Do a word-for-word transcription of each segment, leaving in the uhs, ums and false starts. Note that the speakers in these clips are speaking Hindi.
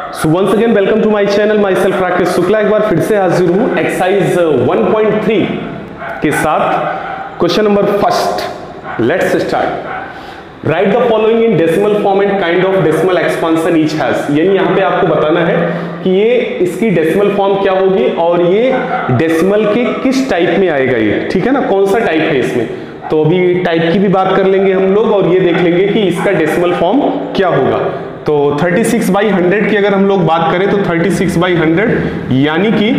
So once again welcome to my channel, myself Rakesh Shukla. एक बार फिर से हाजिर हूं एक्सरसाइज वन पॉइंट थ्री के साथ। Question number first, let's start. Right the following in decimal form and kind of decimal expansion each has. यानी यहाँ पे आपको बताना है कि ये इसकी डेसिमल फॉर्म क्या होगी और ये डेसिमल के किस टाइप में आएगा ये, ठीक है ना, कौन सा टाइप है इसमें। तो अभी टाइप की भी बात कर लेंगे हम लोग और ये देख लेंगे कि इसका डेसिमल फॉर्म क्या होगा। तो छत्तीस बाई हंड्रेड की अगर हम लोग बात करें तो छत्तीस बाई हंड्रेड यानी कि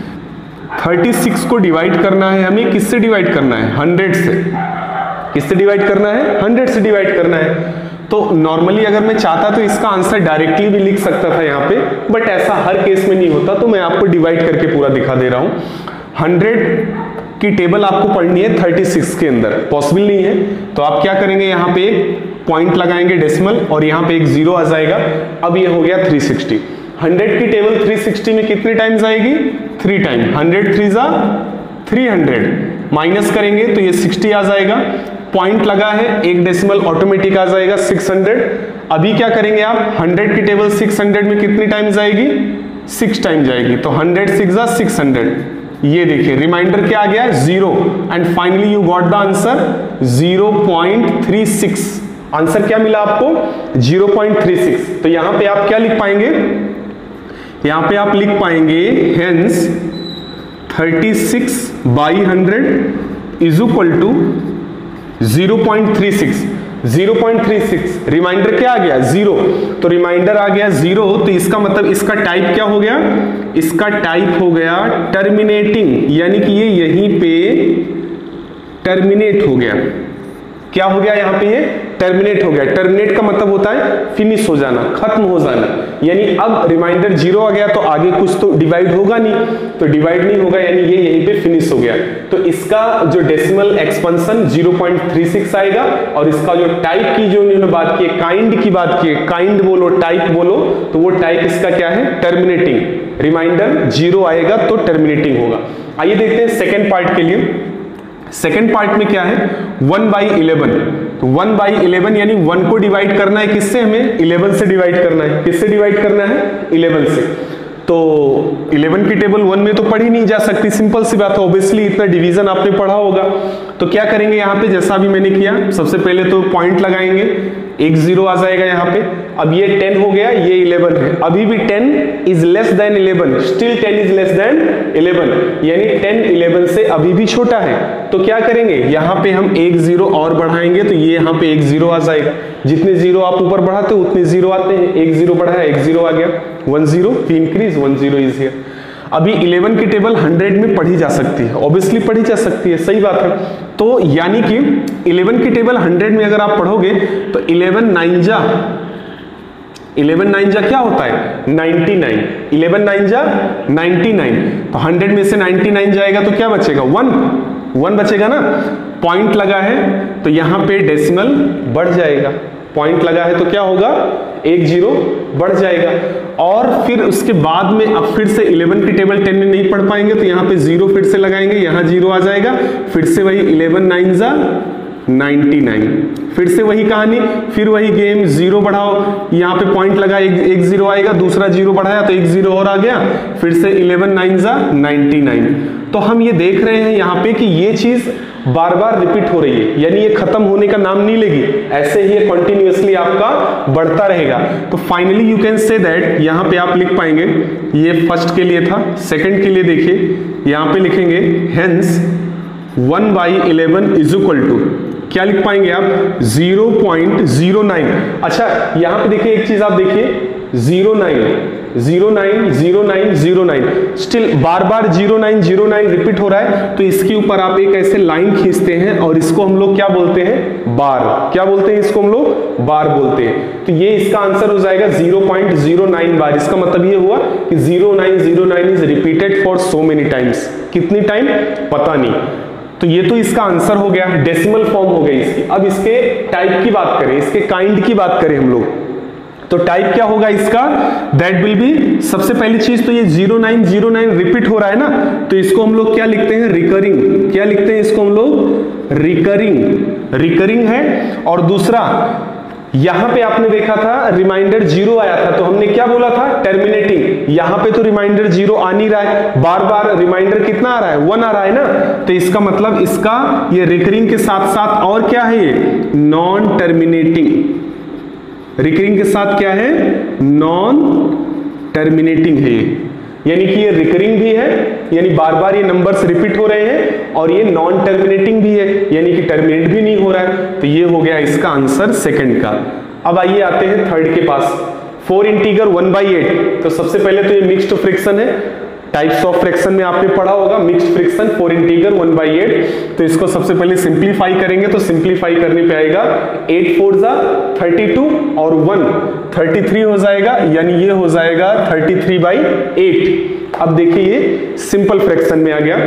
छत्तीस को डिवाइड करना है हमें, किससे डिवाइड करना है, हंड्रेड से। किससे डिवाइड करना है, हंड्रेड से डिवाइड करना है। तो नॉर्मली अगर मैं चाहता तो इसका आंसर डायरेक्टली भी लिख सकता था यहाँ पे, बट ऐसा हर केस में नहीं होता, तो मैं आपको डिवाइड करके पूरा दिखा दे रहा हूँ। हंड्रेड की टेबल आपको पढ़नी है छत्तीस के अंदर, पॉसिबल नहीं है। तो आप क्या करेंगे, यहाँ पे एक पॉइंट लगाएंगे डेसिमल और यहाँ पे एक जीरो आ जाएगा। अब ये हो गया तीन सौ साठ। हंड्रेड की टेबल तीन सौ साठ में कितने टाइम्स आएगी, थ्री टाइम। हंड्रेड थ्री जा थ्री हंड्रेड, माइनस करेंगे तो ये साठ आ जाएगा। पॉइंट लगा है, एक डेसिमल ऑटोमेटिक आ जाएगा छह सौ। अभी क्या करेंगे आप, हंड्रेड की टेबल छह सौ में कितनी टाइम्स आएगी, सिक्स टाइम जाएगी। तो हंड्रेड सिक्स जा सिक्स हंड्रेड। ये देखिए रिमाइंडर क्या आ गया है, zero, and finally you got the answer zero point three six. Answer क्या मिला आपको, जीरो पॉइंट थ्री सिक्स। तो यहां पे आप क्या लिख पाएंगे, यहां पे आप लिख पाएंगे हेंस छत्तीस by hundred is equal to zero point three six. Zero point three six, reminder क्या आ गया, जीरो। तो रिमाइंडर आ गया जीरो, तो इसका मतलब इसका टाइप क्या हो गया, इसका टाइप हो गया टर्मिनेटिंग, यानी कि ये यहीं पे टर्मिनेट हो गया। क्या हो गया यहाँ पे, ये टर्मिनेट हो गया। टर्मिनेट का मतलब होता है फिनिश हो जाना, खत्म हो जाना। यानी अब रिमाइंडर जीरो आ गया तो आगे कुछ तो डिवाइड होगा नहीं, तो डिवाइड नहीं होगा, यानी ये यहीं पे फिनिश हो गया। तो इसका जो decimal expansion zero point three six आएगा। और इसका जो टाइप की जो इन्होंने बात की, काइंड की बात की, काइंड बोलो टाइप बोलो, तो वो टाइप इसका क्या है, टर्मिनेटिंग। रिमाइंडर जीरो आएगा तो टर्मिनेटिंग होगा। आइए देखते हैं सेकेंड पार्ट के लिए। सेकेंड पार्ट में क्या है, वन बाई इलेवन। तो वन बाई इलेवन यानी वन को डिवाइड करना है किससे, हमें इलेवन से डिवाइड करना है। किससे डिवाइड करना है, इलेवन से। तो इलेवन की टेबल वन में तो पढ़ी नहीं जा सकती, सिंपल सी बात है, ऑब्वियसली इतना डिवीजन आपने पढ़ा होगा। तो क्या करेंगे यहाँ पे, जैसा अभी मैंने किया, सबसे पहले तो पॉइंट लगाएंगे, एक जीरो आ जाएगा यहाँ पे। अब ये टेन हो गया, ये इलेवन है। अभी भी ten is less than eleven, still ten is less than eleven, यानी टेन इलेवन से अभी भी छोटा है। तो क्या करेंगे, यहाँ पे हम एक जीरो और बढ़ाएंगे, तो ये यहाँ पे एक जीरो आ जाएगा। जितने जीरो आप ऊपर बढ़ाते हो उतने जीरो आते हैं। एक जीरो बढ़ाया, एक जीरो आ गया, one zero increase, one zero is here. अभी इलेवन की टेबल हंड्रेड में पढ़ी जा सकती है, ऑब्वियसली पढ़ी जा सकती है, सही बात है। तो यानी कि इलेवन की टेबल हंड्रेड में अगर आप पढ़ोगे तो इलेवन नाइन जा इलेवन नाइन जा क्या होता है, नाइंटी नाइन। इलेवन नाइन जा नाइंटी नाइन। तो हंड्रेड में से नाइंटी नाइन जाएगा तो क्या बचेगा, वन। वन बचेगा ना। पॉइंट लगा है तो यहां पे डेसिमल बढ़ जाएगा। पॉइंट लगा है तो क्या होगा, एक जीरो बढ़ जाएगा। और फिर उसके बाद में अब फिर से इलेवन की टेबल टेन में नहीं पढ़ पाएंगे, तो यहाँ पे जीरो फिर से लगाएंगे, यहाँ जीरो आ जाएगा। फिर से वही इलेवन नाइन जा नाइंटी नाइन, फिर से वही कहानी, फिर वही गेम, जीरो बढ़ाओ, यहाँ पे पॉइंट लगा, एक, एक जीरो आएगा, दूसरा जीरो बढ़ाया तो एक जीरो और आ गया, फिर से इलेवन नाइन जा नाइंटी नाइन। तो हम ये देख रहे हैं यहाँ पे कि ये चीज बार बार रिपीट हो रही है, यानी ये खत्म होने का नाम नहीं लेगी, ऐसे ही ये कंटिन्यूअसली आपका बढ़ता रहेगा। तो finally you can say that, यहाँ पे आप लिख पाएंगे, ये फर्स्ट के लिए था, सेकंड के लिए देखिए, यहाँ पे लिखेंगे hence one by eleven is equal to, क्या लिख पाएंगे आप, जीरो पॉइंट जीरो नाइन। अच्छा यहां पे देखिए एक चीज आप देखिए, zero nine zero nine zero nine zero nine, still बार बार zero nine zero nine repeat हो रहा है। तो इसके ऊपर आप एक ऐसे लाइन खींचते हैं और इसको हम लोग क्या बोलते हैं, बार। क्या बोलते हैं इसको हम लोग, बार बोलते हैं। तो ये इसका आंसर हो जाएगा zero point zero nine bar. इसका मतलब ये हुआ कि zero nine zero nine is repeated for so many times. कितनी टाइम पता नहीं। तो ये तो इसका आंसर हो गया, डेसिमल फॉर्म हो गई इसकी। अब इसके टाइप की बात करें, इसके काइंड की बात करें हम लोग, तो टाइप क्या होगा इसका, दैट विल बी, सबसे पहली चीज तो ये zero nine zero nine repeat हो रहा है ना, तो इसको हम लोग क्या लिखते हैं, रिकरिंग। क्या लिखते हैं इसको हम लोग, रिकरिंग। रिकरिंग है। और दूसरा यहां पे आपने देखा था रिमाइंडर जीरो आया था, तो हमने क्या बोला था, टर्मिनेटिंग। यहां पे तो रिमाइंडर जीरो आ नहीं रहा है, बार बार रिमाइंडर कितना आ रहा है, वन आ रहा है ना, तो इसका मतलब इसका ये रिकरिंग के साथ साथ और क्या है, ये नॉन टर्मिनेटिंग। रिकरिंग के साथ क्या है, नॉन टर्मिनेटिंग है ये, यानी कि ये रिकरिंग भी है, यानी बार बार ये नंबर्स रिपीट हो रहे हैं, और ये नॉन टर्मिनेटिंग भी है, यानी कि टर्मिनेट भी नहीं हो रहा है। तो ये हो गया इसका आंसर सेकंड का। अब आइए आते हैं थर्ड के पास, four integer one by eight. तो सबसे पहले तो ये मिक्स्ड फ्रैक्शन है, टाइप्स ऑफ फ्रैक्शन में आपने पढ़ा होगा mixed fraction, four integer one by eight. तो इसको सबसे पहले सिंप्लीफाई करेंगे, तो सिंप्लीफाई करने पे आएगा एट फोर जा थर्टी टू और वन थर्टी थ्री हो जाएगा, यानी ये हो जाएगा थर्टी थ्री बाई एट। अब देखिए ये सिंपल फ्रैक्शन में आ गया,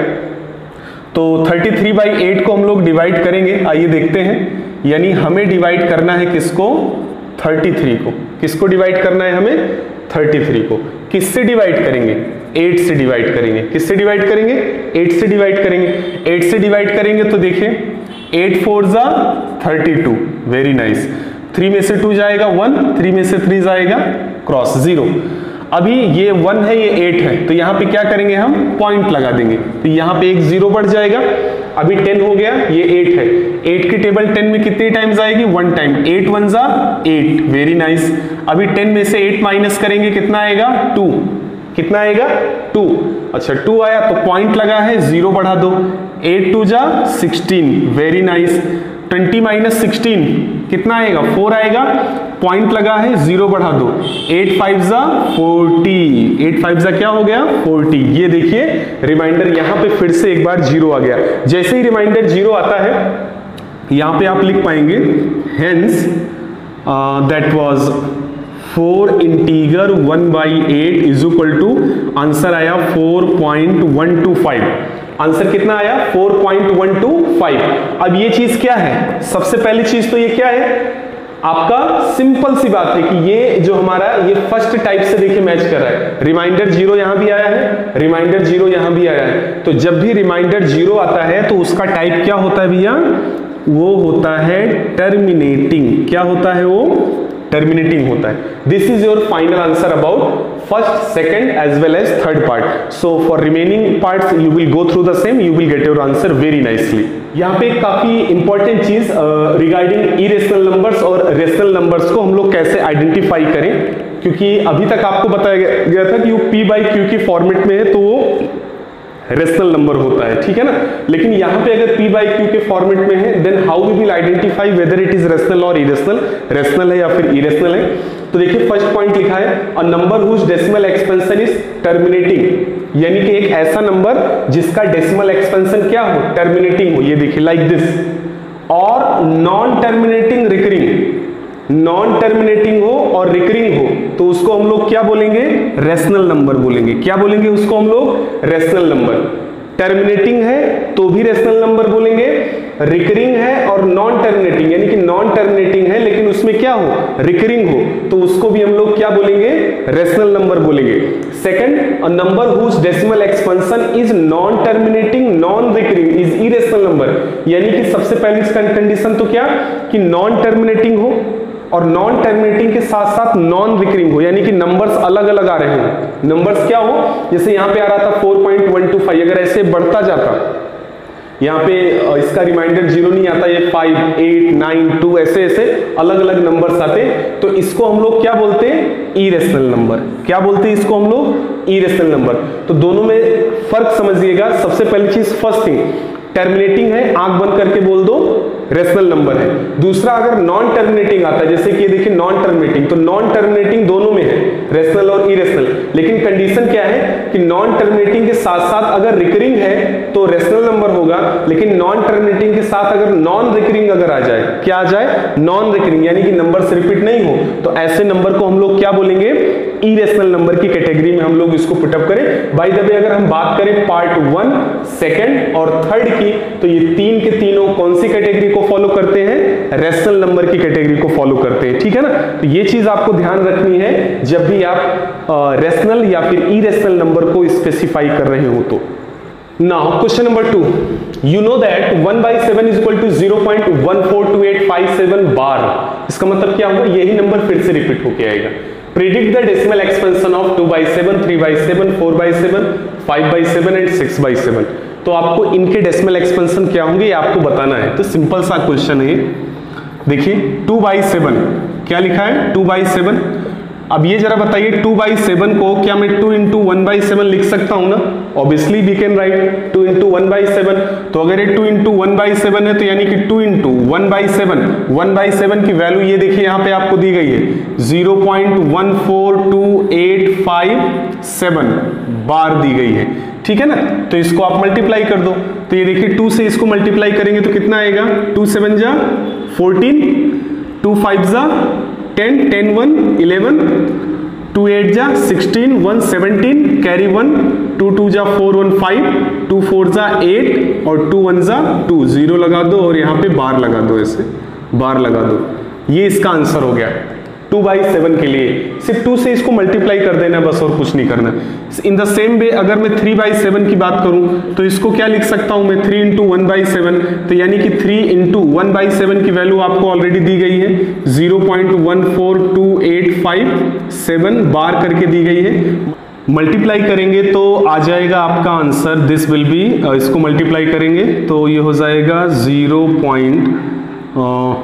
तो थर्टी थ्री बाई एट को हम लोग डिवाइड करेंगे, आइए देखते हैं। यानी हमें डिवाइड करना है किसको, थर्टी थ्री को। किसको डिवाइड करना है हमें, थर्टी थ्री को। किससे डिवाइड करेंगे, एट से डिवाइड करेंगे। किससे डिवाइड करेंगे, एट से डिवाइड करेंगे। एट से डिवाइड करेंगे तो देखिए एट फोर जा thirty two, very nice. Three में से टू जाएगा वन, थ्री में से थ्री जाएगा क्रॉस जीरो। अभी ये वन है, ये एट है, तो यहां पे क्या करेंगे हम, पॉइंट लगा देंगे, तो यहां पे एक जीरो बढ़ जाएगा। अभी टेन हो गया, ये एट है, एट की टेबल टेन में कितनी टाइम्स आएगी, वन टाइम, एट वन जा एट, वेरी नाइस। अभी टेन में से एट माइनस करेंगे, कितना आएगा, टू। कितना आएगा, टू। अच्छा टू आया तो पॉइंट लगा है, जीरो बढ़ा दो, एट टू जा sixteen, very nice. Twenty minus sixteen कितना आएगा, फोर आएगा, पॉइंट लगा है, जीरो बढ़ा दो, एट फाइव जा फोर्टी, एट फाइव जा क्या हो गया, फोर्टी। ये देखिए रिमाइंडर यहां पे फिर से एक बार जीरो आ गया। जैसे ही रिमाइंडर जीरो आता है, यहां पे आप लिख पाएंगे hence that was four integer one by eight is equal to, answer आया four point one two five. Answer कितना आया, four point one two five. अब ये चीज क्या है, सबसे पहली चीज तो ये क्या है आपका, सिंपल सी बात है कि ये जो हमारा ये फर्स्ट टाइप से देखिए मैच कर रहा है। रिमाइंडर जीरो यहां भी आया है, रिमाइंडर जीरो यहां भी आया है, तो जब भी रिमाइंडर जीरो आता है तो उसका टाइप क्या होता है भैया, वो होता है टर्मिनेटिंग। क्या होता है वो, टर्मिनेटिंग होता है। This is your final answer about first, second as well as third part. So for remaining parts you will go through the same, you will get your answer very nicely. यहाँ पे काफी इंपॉर्टेंट चीज रिगार्डिंग इरेशनल नंबर्स और रेशनल नंबर्स को हम लोग कैसे आइडेंटिफाई करें, क्योंकि अभी तक आपको बताया गया था कि वो पी बाई क्यू की फॉर्मेट में है तो वो रेशनल नंबर होता है, ठीक है ना। लेकिन यहाँ पे अगर p बाई क्यू के फॉर्मेट में है, then how we will identify whether it is rational और इरेशनल, रेशनल है या फिर इरेशनल है। तो देखिए फर्स्ट पॉइंट लिखा है, a number whose decimal expansion is terminating, यानी कि एक ऐसा नंबर जिसका डेसिमल एक्सपेंशन क्या हो, टर्मिनेटिंग हो। ये देखिए लाइक दिस, और non terminating recurring, non terminating हो और रिकरिंग हो तो उसको हम लोग क्या बोलेंगे, रेशनल नंबर बोलेंगे। क्या बोलेंगे उसको हम लोग, रेशनल नंबर। टर्मिनेटिंग है तो भी रेशनल नंबर बोलेंगे, रिकरिंग है और नॉन टर्मिनेटिंग, यानी कि नॉन टर्मिनेटिंग है लेकिन उसमें क्या हो, रिकरिंग हो, तो उसको भी हम लोग क्या बोलेंगे, रेशनल नंबर बोलेंगे। Second, a number whose decimal expansion is non terminating non recurring is irrational number, यानी कि सबसे पहली कंडीशन तो क्या कि नॉन टर्मिनेटिंग हो और नॉन टर्मिनेटिंग के साथ साथ नॉन रिकरिंग हो, यानी कि नंबर्स अलग अलग आ रहे हो। नंबर्स क्या हो, जैसे यहां पे आ रहा था four point one two five, अगर ऐसे बढ़ता जाता, यहाँ पे इसका रिमाइंडर जीरो नहीं आता, ये फाइव, एट, नाइन, टू ऐसे ऐसे अलग अलग नंबर्स आते, तो इसको हम लोग क्या बोलते हैं, इरेशनल नंबर। क्या बोलते हैं इसको हम लोग, इरेशनल नंबर। तो दोनों में फर्क समझिएगा। सबसे पहली चीज, फर्स्ट थिंग, टर्मिनेटिंग है, आंख बंद करके बोल दो रेशनल नंबर है। दूसरा, अगर नॉन टर्मिनेटिंग आता है, जैसे कि ये देखिए नॉन टर्मिनेटिंग, तो नॉन टर्मिनेटिंग दोनों में है, रेशनल और इरेशनल। लेकिन कंडीशन क्या है कि नॉन टर्मिनेटिंग के साथ साथ अगर रिकरिंग है तो रेशनल नंबर होगा, लेकिन नॉन टर्मिनेटिंग के साथ अगर नॉन रिकरिंग अगर आ जाए, क्या आ जाए, नॉन रिकरिंग, यानी कि नंबर से रिपीट नहीं हो, तो ऐसे नंबर को हम लोग क्या बोलेंगे, इरेशनल नंबर की कैटेगरी में हम लोग इसको पुटअप करें। बाय द वे, अगर हम बात करें पार्ट वन, सेकंड और थर्ड की, तो ये तीन के तीनों कौन सी कैटेगरी को फॉलो करते हैं, रेशनल नंबर की कैटेगरी को फॉलो करते हैं, ठीक है ना। तो ये चीज आपको ध्यान रखनी है जब भी आप रेशनल या फिर इरेशनल नंबर को स्पेसिफाई कर रहे हो। तो now question number two, you know that one by seven is equal to zero point one four two eight five seven bar. इसका मतलब क्या होगा, यही नंबर फिर से रिपीट होके आएगा। Predict the decimal expansion of two by seven, three by seven, four by seven, five by seven and six by seven. तो आपको इनके डेसिमल एक्सपेंशन क्या होंगे ये आपको बताना है। तो सिंपल सा क्वेश्चन है, देखिए टू बाई सेवन क्या लिखा है, टू बाई सेवन। अब ये जरा बताइए टू बाई सेवन को क्या मैं two into one by seven लिख सकता हूं ना? Obviously we can write two into one by seven. तो अगर ये two into one by seven है तो यानी कि two into one by seven, one by seven की वैल्यू ये देखिए यहां पे आपको दी गई है zero point one four two eight five seven bar दी गई है, ठीक है ना। तो इसको आप मल्टीप्लाई कर दो, तो ये देखिए टू से इसको मल्टीप्लाई करेंगे तो कितना आएगा, टू सेवन जा फोर्टीन, टू फाइव जा ten, ten one eleven, two eight जा sixteen, one seventeen, carry one, two two जा four, one five, two four जा एट और टू वन जा टू, जीरो लगा दो और यहाँ पे बार लगा दो, ऐसे बार लगा दो। ये इसका आंसर हो गया टू बाई सेवन के लिए। सिर्फ टू से इसको मल्टीप्लाई कर देना बस, और कुछ नहीं करना। इन द सेम वे अगर मैं थ्री बाई सेवन की बात करूं तो इसको क्या लिख सकता हूं मैं, three into one by seven. तो यानी कि three into one by seven की वैल्यू आपको ऑलरेडी दी गई है zero point one four two eight five seven bar करके दी गई है। मल्टीप्लाई करेंगे तो आ जाएगा आपका आंसर, दिस विल बी, इसको मल्टीप्लाई करेंगे तो ये हो जाएगा जीरो पॉइंट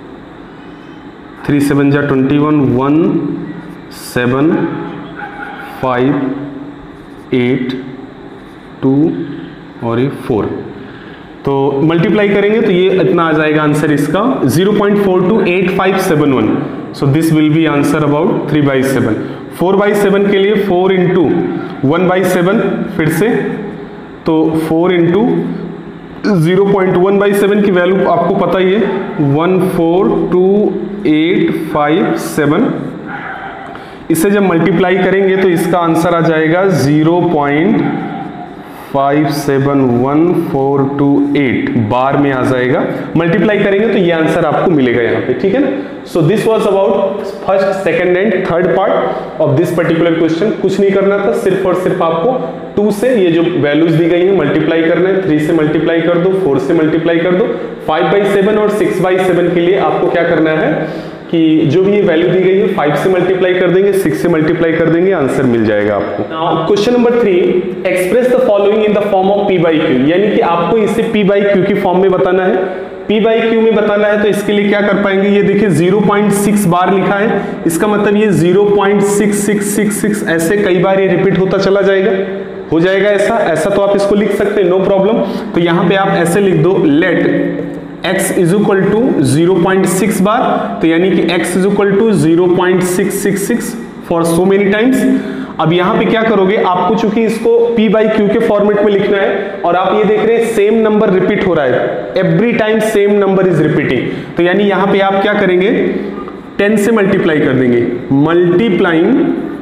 थ्री सेवन जा twenty one, one seven five eight two और ये फोर। तो मल्टीप्लाई करेंगे तो ये इतना आ जाएगा आंसर इसका zero point four two eight five seven one. So this will be answer about three by seven. Four by seven के लिए four into one by seven, फिर से तो four into zero point one by seven की वैल्यू आपको पता ही है one four two eight five seven. इसे जब मल्टीप्लाई करेंगे तो इसका आंसर आ जाएगा zero point five seven one four two eight बार में आ जाएगा। मल्टीप्लाई करेंगे तो ये आंसर आपको मिलेगा यहाँ पे, ठीक है ना। So this was about first, second and third part of this particular question. कुछ नहीं करना था, सिर्फ और सिर्फ आपको टू से ये जो वैल्यूज दी गई है मल्टीप्लाई करना है। थ्री से मल्टीप्लाई कर दो, फोर से मल्टीप्लाई कर दो। फाइव बाई सेवन और सिक्स बाई सेवन के लिए आपको क्या करना है कि जो भी ये वैल्यू दी गई है फाइव से मल्टीप्लाई कर देंगे, सिक्स से मल्टीप्लाई कर देंगे, आंसर मिल जाएगा आपको। Question number three, express the following in the form of P by Q, यानी कि आपको इसे पी बाई क्यू की फॉर्म में बताना है। पी बाई क्यू में बताना है तो इसके लिए क्या कर पाएंगे, ये देखिए जीरो पॉइंट सिक्स बार लिखा है, इसका मतलब ये zero point six six six six ऐसे कई बार ये रिपीट होता चला जाएगा, हो जाएगा ऐसा। ऐसा तो आप इसको लिख सकते हैं, नो प्रॉब्लम। तो यहां पे आप ऐसे लिख दो, let x is equal to zero point six bar, तो यानी कि x is equal to zero point six six six for so many times. अब यहां पे क्या करोगे, आपको चूंकि इसको p बाई क्यू के फॉर्मेट में लिखना है और आप ये देख रहे हैं सेम नंबर रिपीट हो रहा है, every time same number is repeating. तो यानी यहां पे आप क्या करेंगे, टेन से मल्टीप्लाई कर देंगे, multiplying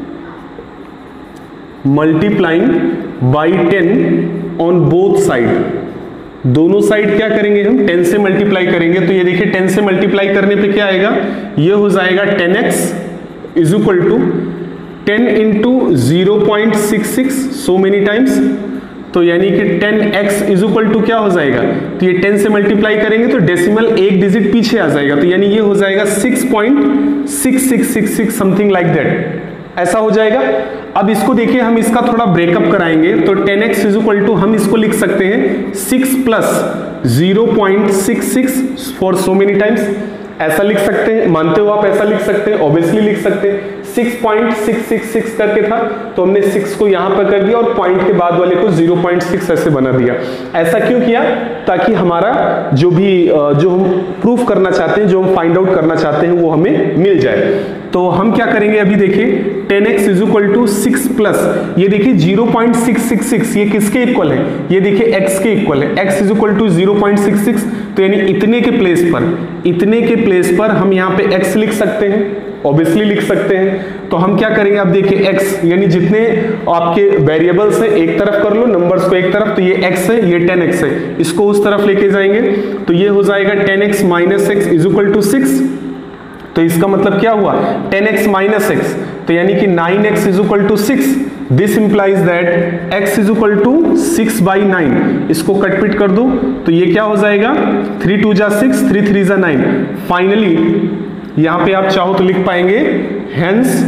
multiplying by ten on both side, दोनों साइड क्या करेंगे हम, टेन से मल्टीप्लाई करेंगे। तो ये देखिए टेन से मल्टीप्लाई करने पे क्या आएगा, ये हो जाएगा ten x is equal to ten into zero point six six so many times. तो यानी कि ten x is equal to क्या हो जाएगा, तो ये टेन से मल्टीप्लाई करेंगे तो डेसिमल एक डिजिट पीछे आ जाएगा, तो यानी ये हो जाएगा six point six six six six something like that, ऐसा हो जाएगा। अब इसको देखिए हम इसका थोड़ा ब्रेकअप कराएंगे, तो ten x is equal to हम इसको लिख सकते हैं six plus zero point six six for so many times, ऐसा लिख सकते हैं। मानते हो आप ऐसा लिख सकते हैं, ऑब्वियसली लिख सकते हैं। Six point six six six करके था तो हमने सिक्स को यहां पर कर दिया और पॉइंट के बाद वाले को जीरो पॉइंट सिक्स ऐसे बना दिया। ऐसा क्यों किया, ताकि हमारा जो भी जो हम प्रूफ करना चाहते हैं, जो हम फाइंड आउट करना चाहते हैं वो हमें मिल जाए। तो हम क्या करेंगे, अभी देखिए ten x is equal to six plus ये देखिए zero point six six six, ये किसके इक्वल है, ये देखिए x के इक्वल है, x is equal to zero point six six. तो यानी इतने के प्लेस पर इतने के प्लेस पर हम यहाँ पे x लिख सकते हैं, ऑब्वियसली लिख सकते हैं। तो हम क्या करेंगे, अब देखिए x यानी जितने आपके वेरिएबल्स हैं एक तरफ कर लो, नंबर्स को एक तरफ, तो ये x है, ये टेन एक्स है, इसको उस तरफ लेके जाएंगे तो ये हो जाएगा ten x minus x is equal to six. तो इसका मतलब क्या हुआ, टेन एक्स माइनस एक्स, तो यानी कि nine x is equal to six, this implies that x is equal to six by nine. इसको कट पिट कर दो तो ये क्या हो जाएगा, थ्री टू जा सिक्स, थ्री थ्री जा नाइन। फाइनली यहां पे आप चाहो तो लिख पाएंगे hence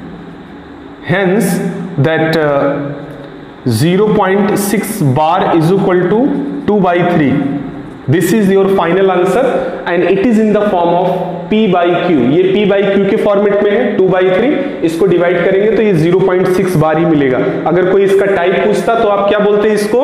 hence that zero point six bar is equal to two by three. This is your final answer and it is in the form of p by q. ये p बाई क्यू के फॉर्मेट में है, टू बाई थ्री। इसको डिवाइड करेंगे तो ये ज़ीरो पॉइंट सिक्स बार ही मिलेगा। अगर कोई इसका टाइप पूछता तो आप क्या बोलते हैं इसको,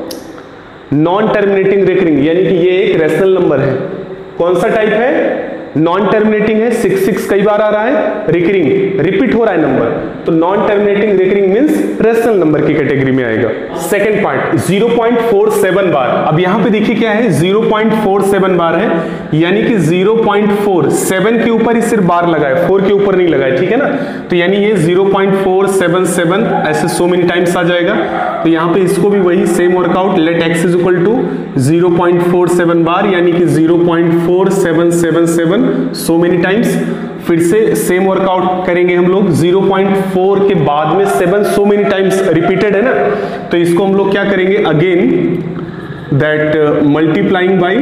नॉन टर्मिनेटिंग रिकरिंग, यानी कि ये एक रेशनल नंबर है। कौन सा टाइप है, नॉन टर्मिनेटिंग है, सिक्स सिक्स कई बार आ रहा है, रिकरिंग रिपीट हो रहा है नंबर, तो non terminating recurring means rational number की कैटेगरी में आएगा। Second part zero point four seven bar. अब यहां पे देखिए क्या है, zero point four seven bar है, यानी कि ज़ीरो पॉइंट फोर, सेवन के ऊपर ही सिर्फ बार लगा है, फोर के ऊपर नहीं लगा है, ठीक है ना। तो यानी ये zero point four seven seven ऐसे सो मेनी टाइम्स आ जाएगा। तो यहां पे इसको भी वही same workout, let x is equal to zero point four seven bar, यानी कि zero point four seven seven seven so many times. फिर से सेम वर्कआउट करेंगे हम लोग, ज़ीरो पॉइंट फोर के बाद में seven so many times repeated है ना, तो इसको हम लोग क्या करेंगे, again that multiplying by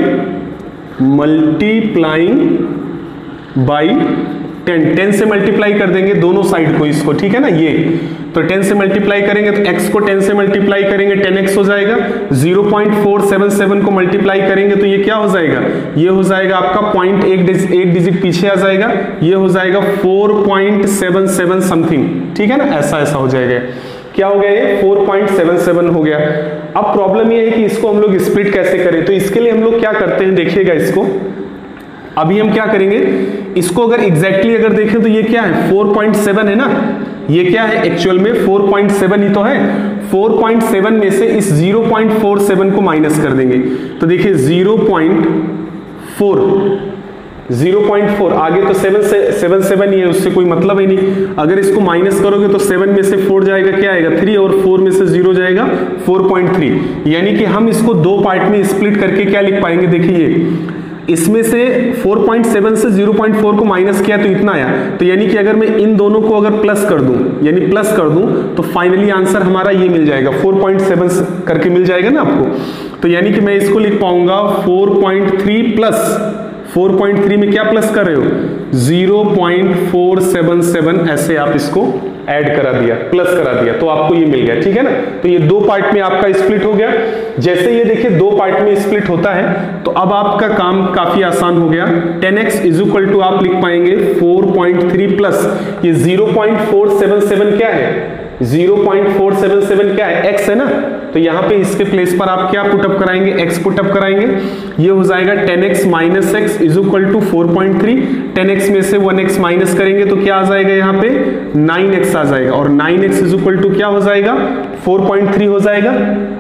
multiplying by ten, ten से मल्टीप्लाई कर देंगे दोनों साइड को इसको, ठीक है ना। ये तो टेन से मल्टीप्लाई करेंगे तो x को टेन से मल्टीप्लाई करेंगे टेन एक्स हो जाएगा, zero point four seven seven को मल्टीप्लाई करेंगे तो ये क्या हो जाएगा, ये हो जाएगा आपका पॉइंट एक डिजिट एक डिजिट पीछे आ जाएगा, ये हो जाएगा four point seven seven something, ठीक है ना। ऐसा ऐसा हो जाएगा, क्या हो गया ये फोर पॉइंट सेवन सेवन हो गया। अब प्रॉब्लम ये है कि इसको हम लोग स्प्लिट कैसे करें, तो इसके लिए हम लोग क्या करते हैं, देखिएगा इसको। अभी हम क्या करेंगे, इसको अगर एग्जैक्टली अगर देखें तो ये क्या है, फोर पॉइंट सेवन है ना, ये क्या है एक्चुअल में फोर पॉइंट सेवन ही तो है। फोर पॉइंट सेवन में से इस ज़ीरो पॉइंट फोर सेवन को माइनस कर देंगे तो देखिए zero point four, zero point four आगे तो सेवन से सेवन सेवन ही है, उससे कोई मतलब ही नहीं। अगर इसको माइनस करोगे तो सेवन में से फोर जाएगा, क्या आएगा थ्री, और फोर में से जीरो जाएगा फोर पॉइंट थ्री। यानी कि हम इसको दो पार्ट में स्प्लिट करके क्या लिख पाएंगे, देखिए इसमें से फोर पॉइंट सेवन से ज़ीरो पॉइंट फोर को माइनस किया तो इतना आया, तो यानी कि अगर मैं इन दोनों को अगर प्लस कर दूं, यानी प्लस कर दूं तो फाइनली आंसर हमारा ये मिल जाएगा, फोर पॉइंट सेवन करके मिल जाएगा ना आपको। तो यानी कि मैं इसको लिख पाऊंगा four point three plus, four point three में क्या प्लस कर रहे हो, zero point four seven seven, ऐसे आप इसको ऐड करा दिया, प्लस करा दिया तो आपको ये मिल गया, ठीक है ना। तो ये दो पार्ट में आपका स्प्लिट हो गया। जैसे ये देखिए दो पार्ट में स्प्लिट होता है तो अब आपका काम काफी आसान हो गया। Ten x is equal to आप लिख पाएंगे फोर पॉइंट थ्री प्लस ये zero point four seven seven क्या है, zero point four seven seven क्या है, x है ना, तो यहां पे इसके प्लेस पर आप क्या पुटअप कराएंगे, x पुटअप कराएंगे। ये हो जाएगा ten x minus x is equal to four point three, ten x में से वन एक्स माइनस करेंगे तो क्या आ जाएगा यहाँ पे नाइन एक्स आ जाएगा, और nine x is equal to क्या हो जाएगा, फोर पॉइंट थ्री हो जाएगा।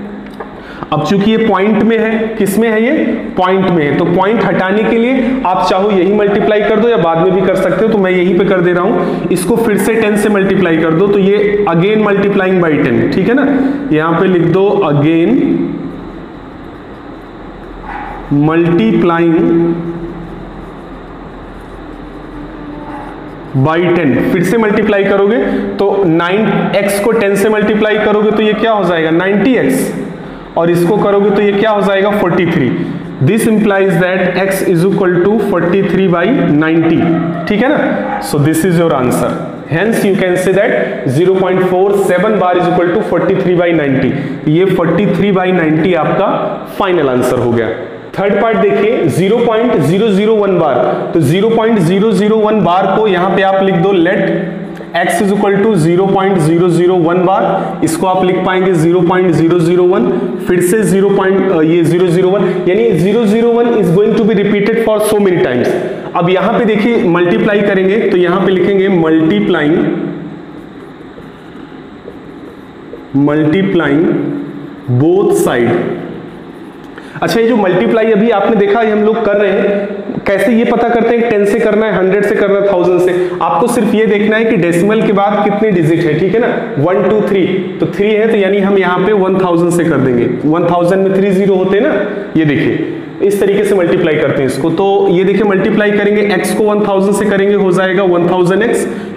अब चूंकि ये पॉइंट में है, किस में है, ये पॉइंट में है, तो पॉइंट हटाने के लिए आप चाहो यही मल्टीप्लाई कर दो या बाद में भी कर सकते हो, तो मैं यहीं पे कर दे रहा हूं। इसको फिर से टेन से मल्टीप्लाई कर दो तो ये अगेन मल्टीप्लाइंग बाई टेन, ठीक है ना। यहां पे लिख दो अगेन मल्टीप्लाइंग बाई टेन, फिर से मल्टीप्लाई करोगे तो नाइन एक्स को टेन से मल्टीप्लाई करोगे तो ये क्या हो जाएगा नाइनटी एक्स, और इसको करोगे तो ये क्या हो जाएगा forty three. This implies that x is equal to forty three by ninety, ठीक है ना। So this is your answer, hence you can say that zero point four seven bar is equal to forty three by ninety. ये फोर्टी थ्री बाई नाइनटी आपका फाइनल आंसर हो गया। थर्ड पार्ट देखिए zero point zero zero one bar, तो zero point zero zero one bar को यहां पे आप लिख दो let x is equal to zero point zero zero one bar, इसको आप लिख पाएंगे zero point zero zero one, फिर से ज़ीरो पॉइंट ये ज़ीरो ज़ीरो वन, यानी zero zero one is going to be repeated for so many times. अब यहां पे देखिए मल्टीप्लाई करेंगे तो यहां पे लिखेंगे मल्टीप्लाइंग मल्टीप्लाइंग बोथ साइड। अच्छा ये जो मल्टीप्लाई अभी आपने देखा ये हम लोग कर रहे हैं, कैसे ये पता करते हैं टेन से करना है, हंड्रेड से करना है, थाउजेंड से, आपको सिर्फ ये देखना है कि डेसिमल के बाद कितने डिजिट है, ठीक है ना। वन टू थ्री, तो थ्री है तो यानी हम यहाँ पे वन थाउजेंड से कर देंगे, वन थाउजेंड में थ्री जीरो होते हैं ना, ये देखिए इस तरीके से मल्टीप्लाई करते हैं इसको। तो ये देखिए मल्टीप्लाई करेंगे x को वन थाउजेंड से करेंगे हो जाएगा one thousand x,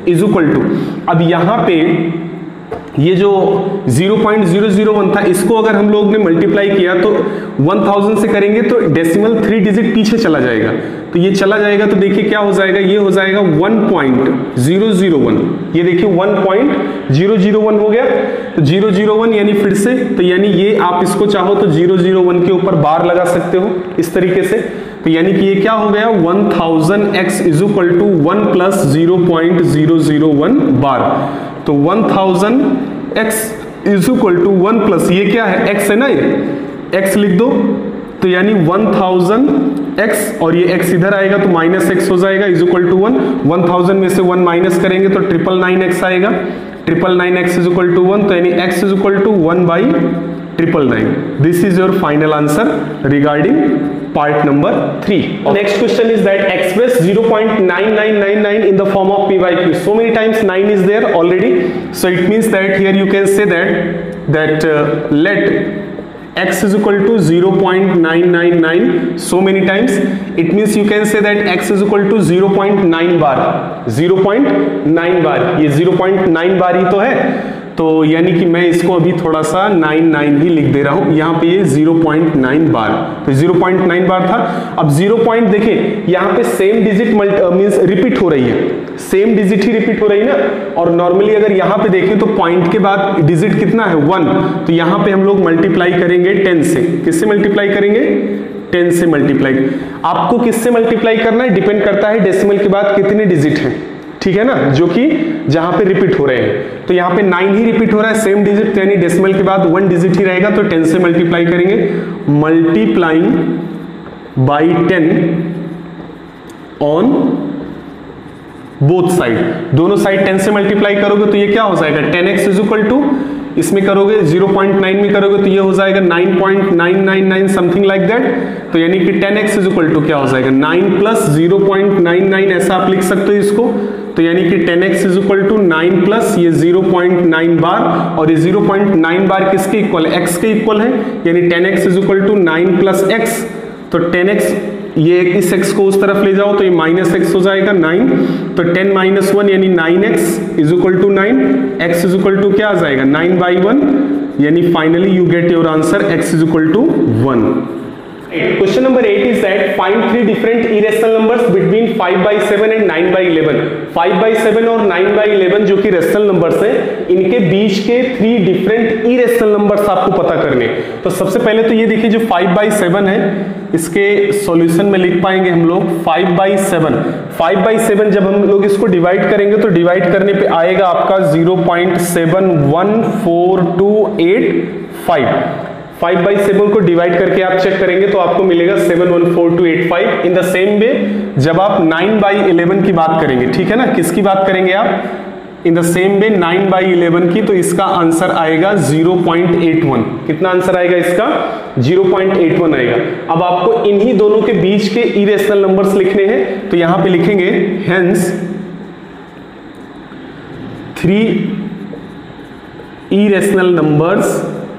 is equal to, अब यहां पे ये जो zero point zero zero one था इसको अगर हम लोग ने मल्टीप्लाई किया तो वन थाउज़ेंड से करेंगे तो डेसिमल थ्री डिजिट पीछे चला जाएगा, तो ये चला जाएगा तो देखिए क्या हो जाएगा, ये हो जाएगा one point zero zero one, ये देखिए one point zero zero one हो गया, तो ज़ीरो ज़ीरो वन यानी फिर से, तो यानी ये आप इसको चाहो तो ज़ीरो ज़ीरो वन के ऊपर बार लगा सकते हो इस तरीके से, तो यानी कि ये क्या हो गया one thousand x is equal to one plus zero point zero zero one bar, तो one thousand x is equal to one plus ये क्या है x है ना, ये x लिख दो, तो यानी वन थाउज़ेंड एक्स और ये x इधर आएगा तो माइनस एक्स हो जाएगा is equal to one, one thousand में से वन माइनस करेंगे तो ट्रिपल नाइन एक्स आएगा, triple nine x is equal to one, तो यानी x is equal to one by triple nine. This is your final answer regarding part number three. Next question is that express zero point nine nine nine nine in the form of p by q. So many times nine is there already, so it means that here you can say that that uh, let x is equal to zero point nine nine nine so many times, it means you can say that x is equal to zero point nine bar, zero point nine bar, ये zero point nine bar ही तो है, तो यानी कि मैं इसको अभी थोड़ा सा नाइन नाइन ही लिख दे रहा हूं, यहाँ पे ये ज़ीरो पॉइंट नाइन बार, तो ज़ीरो पॉइंट नाइन बार था. अब ज़ीरो पॉइंट देखिए यहाँ पे सेम डिजिट मींस रिपीट हो रही है, सेम डिजिट ही रिपीट हो रही है ना, और नॉर्मली अगर यहाँ पे देखें तो पॉइंट के बाद डिजिट कितना है वन, तो यहाँ पे हम लोग मल्टीप्लाई करेंगे टेन से, किससे मल्टीप्लाई करेंगे, टेन से मल्टीप्लाई. आपको किससे मल्टीप्लाई करना है डिपेंड करता है डेसिमल के बाद कितने डिजिट हैं, ठीक है ना, जो कि जहां पे रिपीट हो रहे हैं, तो यहाँ पे नाइन ही रिपीट हो रहा है सेम डिजिट, यानी डेसिमल के बाद वन डिजिट ही रहेगा, तो टेन से मल्टीप्लाई करेंगे, multiplying by ten on both side, दोनों साइड टेन से मल्टीप्लाई करोगे तो ये क्या हो जाएगा ten x is equal to, इसमें करोगे ज़ीरो पॉइंट नाइन में करोगे तो ये हो जाएगा nine point nine nine nine something like that, तो यानी कि ten x is equal to क्या हो जाएगा nine plus zero point nine nine, ऐसा आप लिख सकते हो इसको, तो यानी कि ten x is equal to nine plus ये ज़ीरो पॉइंट नाइन बार, और ये ज़ीरो पॉइंट नाइन बार किसके इक्वल है, x के इक्वल है, यानी ten x is equal to nine plus x, तो टेन एक्स ये इस x को उस तरफ ले जाओ तो ये माइनस एक्स हो जाएगा नाइन, तो टेन माइनस वन यानी nine x is equal to nine, x is equal to क्या आ जाएगा नाइन बाई वन, यानी finally you get your answer x is equal to one. Question number eight is that find three different irrational numbers between five by seven and nine by eleven. five by seven और nine by eleven जो कि रेशनल नंबर्स हैं, इनके बीच के थ्री डिफरेंट इरेशनल नंबर्स आपको पता करने. तो सबसे पहले तो ये देखिए जो five by seven है, इसके सॉल्यूशन में लिख पाएंगे हम लोग five by seven. five by seven जब हम लोग इसको डिवाइड करेंगे तो डिवाइड करने पे आएगा आपका zero point seven one four two eight five. Five by seven को डिवाइड करके आप चेक करेंगे तो आपको मिलेगा seven one four two eight five. In the same way जब आप नाइन बाई इलेवन की बात करेंगे, ठीक है ना, किसकी बात करेंगे आप, in the same way nine by eleven की, तो इसका आंसर आएगा ज़ीरो पॉइंट एट वन. कितना आंसर आएगा इसका, ज़ीरो पॉइंट एट वन आएगा. अब आपको इन्हीं दोनों के बीच के इरेशनल नंबर्स लिखने हैं, तो यहां पे लिखेंगे hence three irrational numbers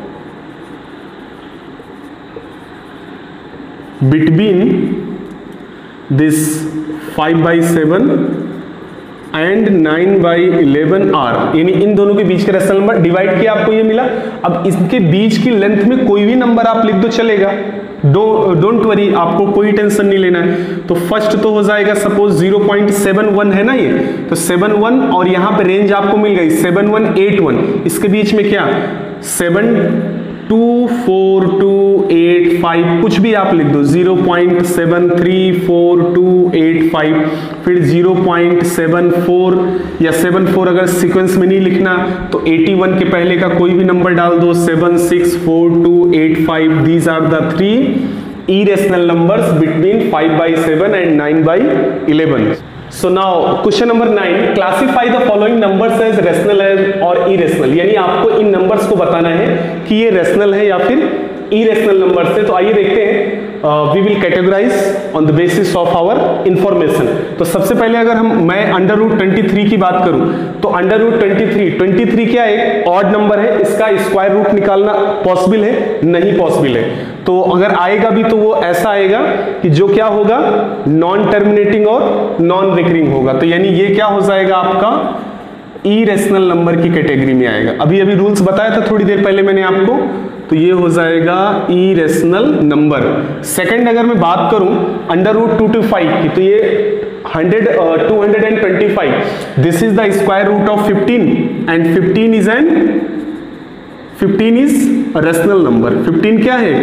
between this five by seven and nine by eleven are, यानी इन दोनों के बीच का रेशनल नंबर डिवाइड किया, आपको ये मिला. अब इसके बीच की लेंथ में कोई भी नंबर आप लिख दो चलेगा, डो डोंट वरी, आपको कोई टेंशन नहीं लेना है. तो फर्स्ट तो हो जाएगा suppose zero point seven one है ना ये, तो सेवन वन और यहाँ पे रेंज आपको मिल गई सेवन वन एट वन, इसके बीच में क्या seven two four two eight five, कुछ भी आप लिख दो, zero point seven three four two eight five, फिर ज़ीरो पॉइंट सेवन फोर या सेवन फोर अगर सीक्वेंस में नहीं लिखना तो एटी वन के पहले का कोई भी नंबर डाल दो, seven six four two eight five. These are the three irrational numbers between five by seven and nine by eleven. So now question number nine, classify the following numbers as rational और irrational. यानी आपको इन नंबर्स को बताना है कि ये रेशनल है या फिर इरेशनल नंबर्स है. तो आइए देखते हैं, we will categorize on the basis of our information. तो सबसे पहले अगर हम मैं अंडर रूट ट्वेंटी थ्री की बात करूं तो under root twenty three twenty three क्या एक ऑड नंबर है, इसका स्क्वायर रूट निकालना पॉसिबल है, नहीं पॉसिबल है. तो अगर आएगा भी तो वो ऐसा आएगा कि जो क्या होगा, नॉन टर्मिनेटिंग और नॉन रिकरिंग होगा। तो यानी ये क्या हो जाएगा आपका इरेशनल नंबर की कैटेगरी में आएगा। अभी अभी रूल्स बताया था थोड़ी देर पहले मैंने आपको, तो ये हो जाएगा इरेशनल नंबर। सेकंड अगर मैं बात करूं under root two two five की, तो ये hundred two hundred and twenty five, this is the square root of fifteen and fifteen is an fifteen is rational number. Fifteen क्या है,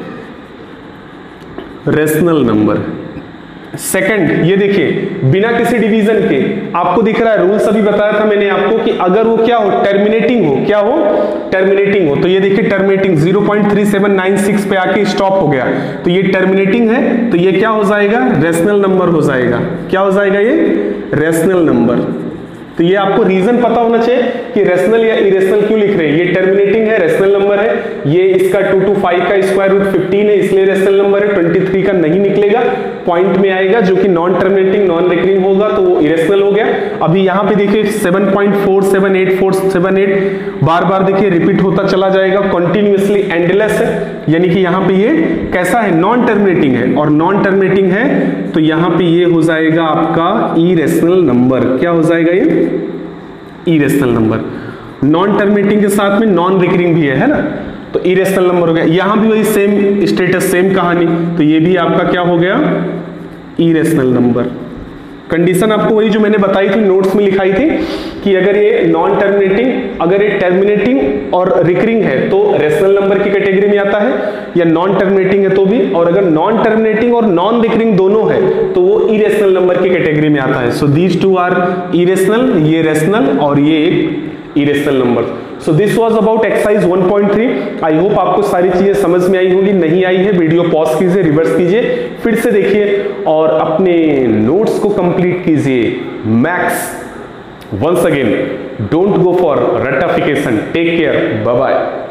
रेशनल नंबर। सेकंड ये देखिए बिना किसी डिवीजन के आपको दिख रहा है, रूल्स अभी बताया था मैंने आपको कि अगर वो क्या हो, टर्मिनेटिंग हो, क्या हो, टर्मिनेटिंग हो। तो ये देखिए terminating zero point three seven nine six पे आके स्टॉप हो गया, तो ये टर्मिनेटिंग है, तो ये क्या हो जाएगा, रेशनल नंबर हो जाएगा। क्या हो जाएगा, ये रेशनल नंबर। तो ये आपको रीजन पता होना चाहिए कि रेशनल या इरेशनल क्यों लिख रहे हैं। ये टर्मिनेटिंग है, रेशनल नंबर है, ये इसका टू टू फाइव का स्क्वायर रूट फिफ्टीन है इसलिए रेशनल नंबर है, ट्वेंटी थ्री का नहीं निकलेगा, पॉइंट में आएगा जो कि नॉन टर्मिनेटिंग नॉन रिकरिंग होगा तो वो इरेशनल हो गया। अभी यहां पे देखिए seven point four seven eight four seven eight बार बार देखिए रिपीट होता चला जाएगा, कंटिन्यूअसली एंडलेस है, यानी कि यहां पे ये कैसा है, नॉन टर्मिनेटिंग है, और नॉन टर्मिनेटिंग है तो यहां पे ये हो जाएगा आपका इरेशनल नंबर। क्या हो जाएगा, ये इरेशनल नंबर। नॉन टर्मिनेटिंग के साथ में नॉन रिकरिंग भी है, है ना, तो इरेशनल नंबर हो गया। यहां भी वही सेम स्टेटस, सेम कहानी, तो ये भी आपका क्या हो गया, इरेशनल नंबर। कंडीशन आपको वही जो मैंने बताई थी, नोट्स में लिखाई थी कि अगर ये नॉन टर्मिनेटिंग, अगर ये टर्मिनेटिंग और रिकरिंग है तो रेशनल नंबर की कैटेगरी में आता है, या नॉन टर्मिनेटिंग है तो भी, और अगर नॉन टर्मिनेटिंग और नॉन रिकरिंग दोनों है तो वो इरेशनल नंबर की कैटेगरी में आता है। So these two are irrational, ये रेशनल और ये एक irrational number. So this was about exercise one point three. I hope आपको सारी चीजें समझ में आई होंगी। नहीं आई है वीडियो पॉज कीजिए, रिवर्स कीजिए, फिर से देखिए और अपने नोट्स को कंप्लीट कीजिए। Maths once again, don't go for ratification. Take care, bye bye.